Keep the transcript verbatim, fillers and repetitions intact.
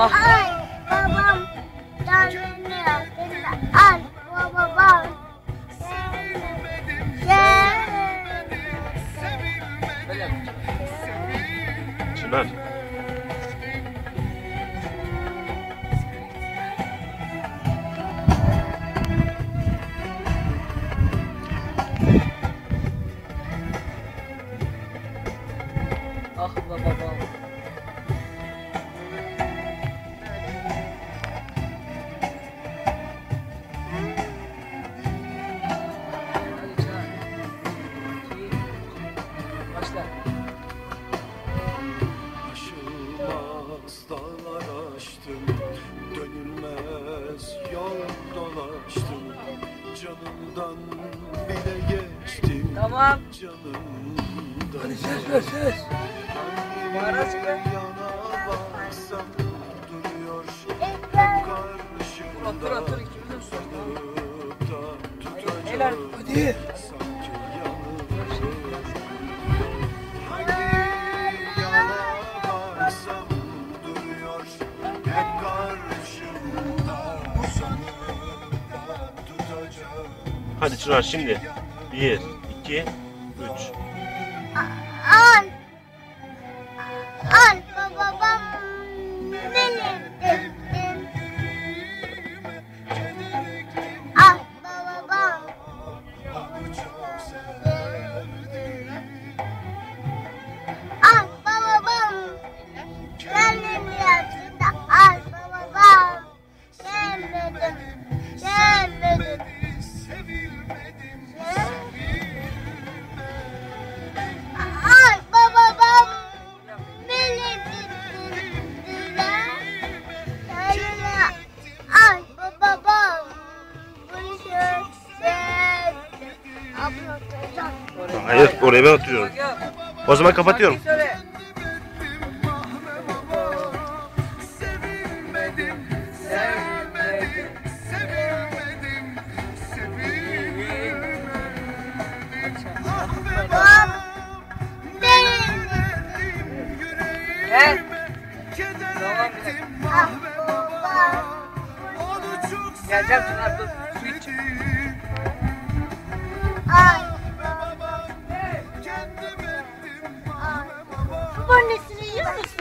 Ah. Ay babam canını yaktı. Ay babam. Çınar. Ah be babam. Hadi Çınar. İki. Başla. Aşılmaz dağlar aştım, dönülmez yol dolaştım. Canımdan bile geçtim. Tamam. Canımdan. Hadi ses ver ses. Bağıra çıkar. Yana baksam duruyor Dur karşımda. otur otur ikimiz de sus. Tutup da Helal. tutacak. Hadi. Sanki yanımda. Hangi yana baksam duruyor hep karşımda. Sanırım tutacak. Hadi Çınar şimdi. Bir, iki, üç. Ay. Ay babam beni diktin. Ay babam. Ay babam. Kendimi yaktı. Ay babam. Sevmedim. Sevmedim. Ay babam beni diktiler. Kendine ay babam bunu sevdim. Abla teyzem. Hayır, oraya ben oturuyorum. Bak ya. O zaman kapatıyorum. Şarkıyı söyle. Sevilmedim, sevmedim, sevilmedim, sevilmedim. Ah be Babam beni Gel. keder Tamam, bir ettim, dakika. ah be babam. Onu çok Geleceğim Çınar dur. Su iç. sevdim. ay Babam, kendim ettim, ah ay. be babam. Babaannesini yiyor musun?